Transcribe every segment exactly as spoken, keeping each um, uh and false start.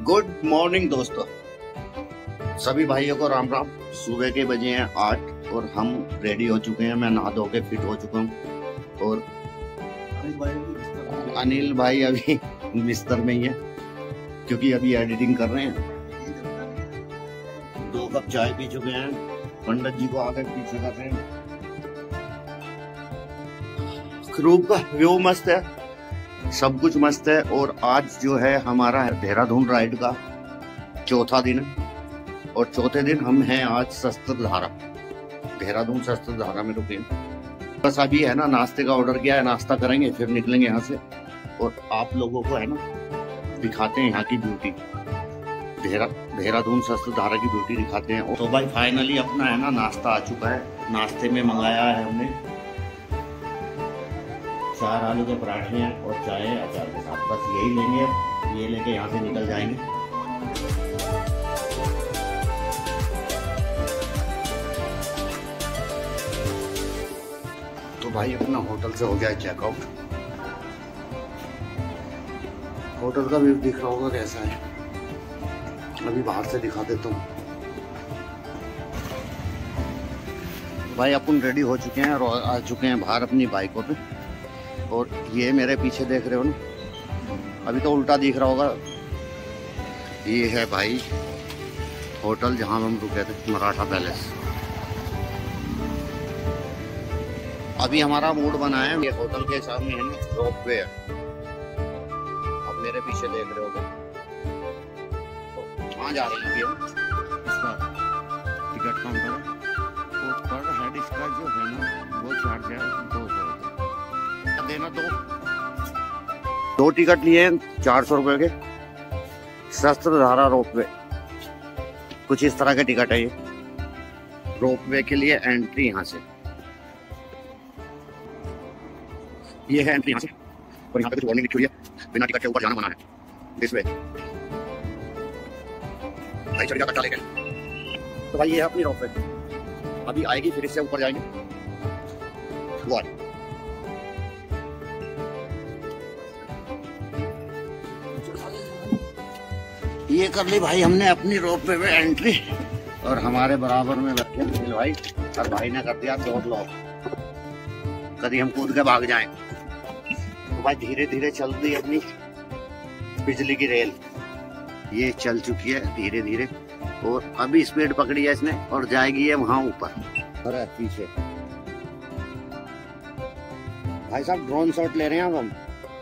Good morning दोस्तों, सभी भाइयों को राम राम। सुबह के बजे हैं आठ और हम रेडी हो चुके हैं। मैं नहा धो के फिट हो चुका हूँ और अनिल भाई अभी बिस्तर में ही है क्योंकि अभी एडिटिंग कर रहे हैं। दो कप चाय पी चुके हैं, पंडित जी को आगे पीछे कर रहे हैं। ग्रुप का व्यू मस्त है, सब कुछ मस्त है। और आज जो है हमारा देहरादून राइड का चौथा दिन और चौथे दिन हम हैं आज शस्त्रधारा, देहरादून शस्त्रधारा में रुके। बस अभी है ना नाश्ते का ऑर्डर किया है, नाश्ता करेंगे फिर निकलेंगे यहाँ से और आप लोगों को है ना दिखाते हैं यहाँ की ब्यूटी, देहरा देहरादून शस्त्रधारा की ब्यूटी दिखाते हैं। तो भाई फाइनली अपना है ना नाश्ता आ चुका है। नाश्ते में मंगाया है हमने चार आलू के पराठे हैं और चाय अचार के साथ। बस यही लेंगे, ये लेके यहाँ से निकल जाएंगे। तो भाई अपना होटल से हो गया है चेकआउट। होटल का व्यू दिख रहा होगा कैसा है, अभी बाहर से दिखा देता हूँ। भाई अपन रेडी हो चुके हैं और आ चुके हैं बाहर अपनी बाइकों पे। और ये मेरे पीछे देख रहे हो ना, अभी तो उल्टा दिख रहा होगा। ये है भाई होटल जहां हम रुके थे, मराठा पैलेस। अभी हमारा मूड बना है, ये होटल के सामने है ना रोप वे है, अब मेरे पीछे देख रहे होगे। तो वहाँ जा रहे हैं अभी इसका टिकट काउंटर है, तो पर हेड इसका जो है ना वो चार्ज है दो सौ देना। दो दो टिकट लिए हैं चार सौ रुपए के, शस्त्रधारा रोपवे, कुछ इस तरह के टिकट है ये। रोपवे के लिए एंट्री यहाँ से, ये है एंट्री यहाँ से। और यहाँ पे कुछ वार्निंग लिखी हुई है, बिना टिकट के ऊपर जाना मना है, दिस वे। भाई चढ़ गया कट्टा लेके। तो भाई ये है अपनी रोपवे, अभी आएगी फिर इससे ऊपर जाएंगे। वो ये कर ली भाई हमने अपनी रोप पे एंट्री और हमारे बराबर में बैठे भाई और भाई ने कर दिया दौड़ लो, कभी हम कूद के भाग जाएं। तो भाई धीरे धीरे चल रही अपनी बिजली की रेल, ये चल चुकी है धीरे धीरे और अभी स्पीड पकड़ी है इसने और जाएगी ये वहां ऊपर। अरे पीछे भाई साहब ड्रोन शॉट ले रहे हैं अब हम।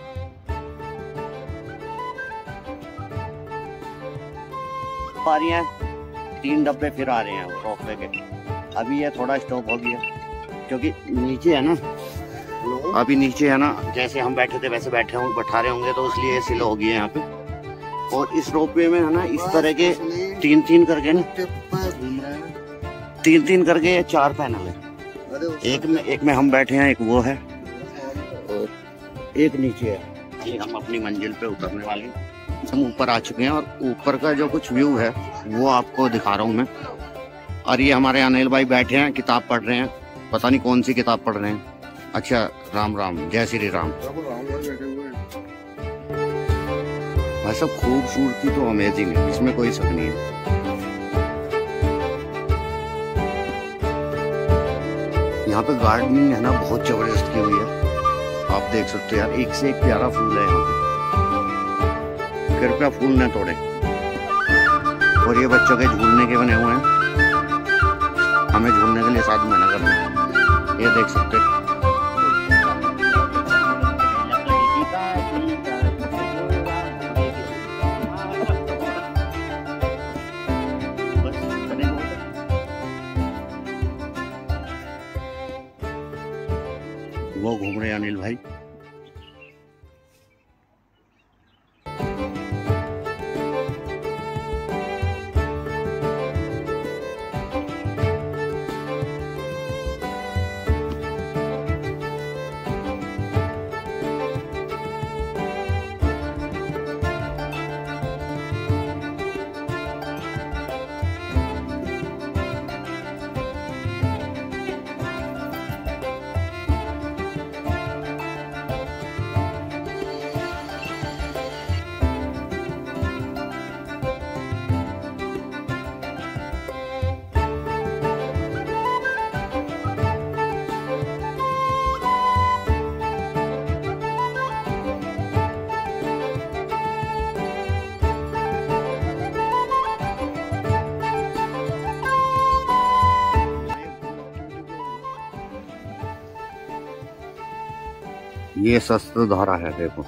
आ रही हैं तीन डब्बे फिर आ रहे हैं रोपवे के। अभी ये थोड़ा स्टॉप हो गया क्योंकि नीचे है ना, अभी नीचे है ना जैसे हम बैठे थे वैसे बैठे होंगे, बैठा रहे होंगे, तो इसलिए सिलो हो गई है यहाँ पे। और इस रोपवे में है ना इस तरह के तीन तीन करके ना तीन तीन करके चार पैनल है। एक में एक में हम बैठे हैं, एक वो है और एक नीचे है। ये हम अपनी मंजिल पे उतरने वाले हैं, हम ऊपर आ चुके हैं और ऊपर का जो कुछ व्यू है वो आपको दिखा रहा हूँ मैं। और ये हमारे अनिल भाई बैठे हैं, किताब पढ़ रहे हैं, पता नहीं कौन सी किताब पढ़ रहे हैं। अच्छा राम राम, जय श्री राम। भाई सब खूबसूरती तो अमेजिंग है, इसमें कोई शक नहीं है। यहाँ पे गार्डनिंग है ना बहुत जबरदस्त की हुई है, आप देख सकते हो यार, एक से एक प्यारा फूल है यहाँ पे। कृपया फूल न तोड़े। और ये बच्चों के झूलने के बने हुए हैं, हमें झूलने के लिए साथ मना कर रहे हैं, ये देख सकते हैं। वो घूम रहे हैं अनिल भाई। ये शस्त्रधारा है, देखो।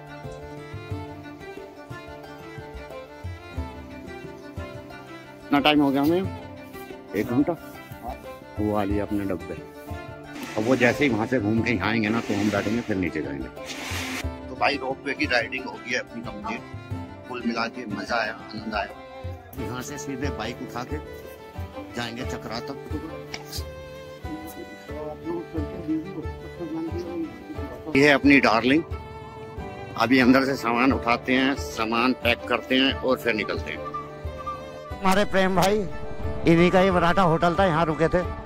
कितना टाइम हो गया हमें? एक घंटा। वो आ लिया अपने डब्बे। अब वो जैसे ही वहां से घूम के यहाँ आएंगे ना तो हम बैठेंगे, फिर नीचे जाएंगे। तो भाई रोप वे की राइडिंग होगी है अपनी कंप्लीट। कुल मिला के मजा आया, आनंद आया। यहाँ से सीधे बाइक उठा के जाएंगे चक्रा तक। ये है अपनी डार्लिंग। अभी अंदर से सामान उठाते हैं, सामान पैक करते हैं और फिर निकलते हैं। हमारे प्रेम भाई, इन्हीं का ये मराठा होटल था, यहाँ रुके थे।